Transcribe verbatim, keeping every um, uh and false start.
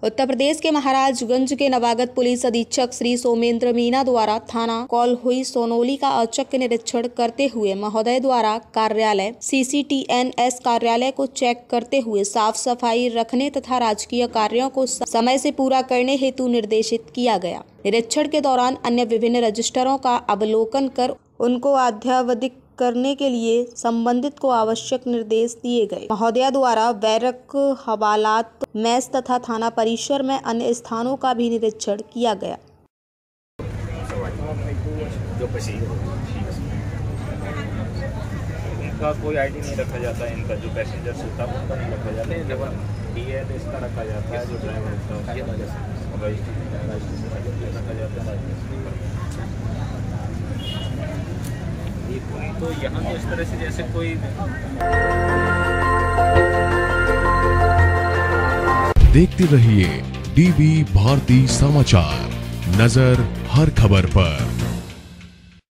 उत्तर प्रदेश के महाराजगंज के नवागत पुलिस अधीक्षक श्री सोमेंद्र मीना द्वारा थाना कॉल हुई सोनोली का औचक निरीक्षण करते हुए महोदय द्वारा कार्यालय सीसीटीएनएस कार्यालय को चेक करते हुए साफ सफाई रखने तथा राजकीय कार्यों को समय से पूरा करने हेतु निर्देशित किया गया। निरीक्षण के दौरान अन्य विभिन्न रजिस्टरों का अवलोकन कर उनको अद्यावधिक करने के लिए संबंधित को आवश्यक निर्देश दिए गए। महोदया द्वारा बैरक, हवालात, मेस तथा थाना परिसर में अन्य स्थानों का भी निरीक्षण किया गया। इनका कोई आईडी नहीं रखा जाता है, इनका जो पैसेंजर होता है उनका नहीं रखा जाता है, जब डी है तो इसका रखा जाता है, जो ड्राइवर होता है रखा जाता है। तो यहाँ तो इस तरह से जैसे कोई देखते रहिए डीवी भारती समाचार, नजर हर खबर पर।